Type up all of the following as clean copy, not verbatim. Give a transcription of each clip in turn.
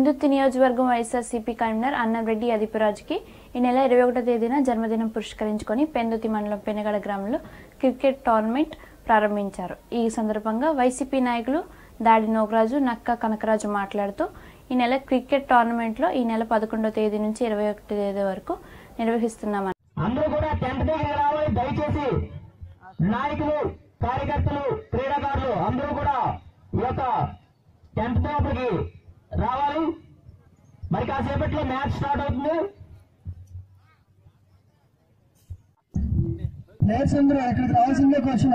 పెందుర్తి నియోజకవర్గం వైఎస్ఆర్సీపీ కన్వీనర్ అన్నంరెడ్డి అదిపురాజుకి ఈ నెల 21వ తేదీన జన్మదినం పురస్కరించుకొని పెందుర్తి మండలం పెనగడ గ్రామంలో క్రికెట్ టోర్నమెంట్ ప్రారంభించారు. ఈ సందర్భంగా వైసీపీ నాయకులు దాడి నోగరాజు, నక్క కనకరాజు మాట్లాడుతూ ఈ నెల క్రికెట్ టోర్నమెంట్లో ఈ నెల 11వ తేదీ నుంచి 21వ తేదీ వరకు నిర్వహిస్తున్నామని. అందరూ కూడా టెంట్ దగ్గర రావాలి. దయచేసి నాయకులు, కార్యకర్తలు, క్రీడాకారులు అందరూ కూడా ఈ యొక్క టెంట్ లోపలికి రావాలి. మరి కాసేపట్లో మ్యాచ్ స్టార్ట్ అవుతుంది. మ్యాచ్ అందరూ అక్కడికి రావాల్సిందే క్వశ్చన్.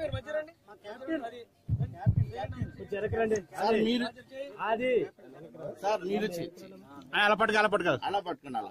అలా పట్టుకున్నాను.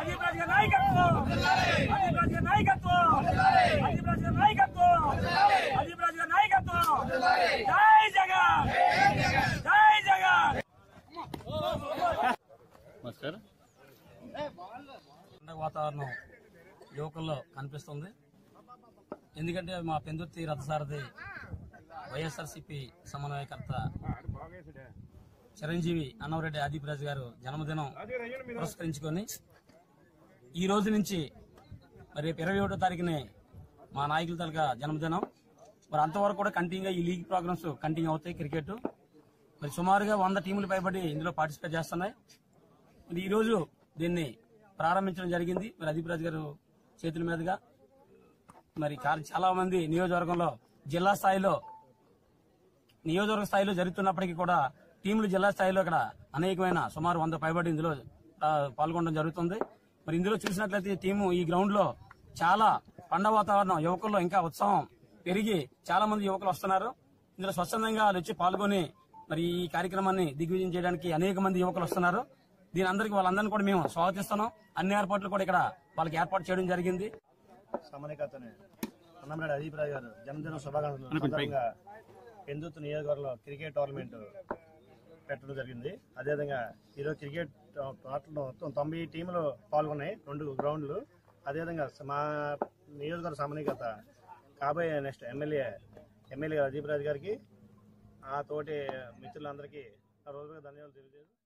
వాతావరణం యువకుల్లో కనిపిస్తుంది. ఎందుకంటే మా పెందుర్తి రథసారథి వైఎస్ఆర్సీపీ సమన్వయకర్త చిరంజీవి అన్నంరెడ్డి అదిపురాజు గారు జన్మదినం పురస్కరించుకొని ఈ రోజు నుంచి మరి 21వ తారీఖునే మా నాయకుల తాలూకా జన్మదినం. మరి అంతవరకు కూడా కంటిన్యూగా ఈ లీగ్ ప్రోగ్రామ్స్ కంటిన్యూ అవుతాయి. క్రికెట్ మరి సుమారుగా 100 టీములు పైబడి ఇందులో పార్టిసిపేట్ చేస్తున్నాయి. మరి ఈ రోజు దీన్ని ప్రారంభించడం జరిగింది. మరి అదిపురాజు గారు చేతుల మీదుగా మరి చాలా మంది నియోజకవర్గంలో నియోజకవర్గ స్థాయిలో జరుగుతున్నప్పటికీ కూడా టీంలు జిల్లా స్థాయిలో ఇక్కడ అనేకమైన సుమారు 100 పైబడి ఇందులో పాల్గొనడం జరుగుతుంది. మరి ఇందులో చూసినట్లయితే టీము ఈ గ్రౌండ్ లో చాలా పండగ వాతావరణం, యువకుల్లో ఇంకా ఉత్సాహం పెరిగి చాలా మంది యువకులు వస్తున్నారు. ఇందులో స్వచ్ఛందంగా వచ్చి పాల్గొని మరి ఈ కార్యక్రమాన్ని దిగ్విజయం చేయడానికి అనేక మంది యువకులు వస్తున్నారు. దీని వాళ్ళందరినీ కూడా మేము స్వాగతిస్తున్నాం. అన్ని ఏర్పాట్లు కూడా ఇక్కడ వాళ్ళకి ఏర్పాటు చేయడం జరిగింది. సమన్వయకర్తని అన్నంరెడ్డి అదిపురాజు గారు జన్మదిన శుభాకాంక్షలు పెందుర్తి నియోజకవర్గంలో క్రికెట్ టోర్నమెంట్ పెట్టడం జరిగింది. అదేవిధంగా ఈరోజు క్రికెట్ ఆటలో మొత్తం 90 టీములు పాల్గొన్నాయి, 2 గ్రౌండ్లు. అదేవిధంగా మా నియోజకవర్గ సమన్వయకర్త కాబోయే నెక్స్ట్ ఎమ్మెల్యే అదిపురాజు గారికి, ఆ తోటి మిత్రులందరికీ రోజుగా ధన్యవాదాలు తెలియజేస్తాను.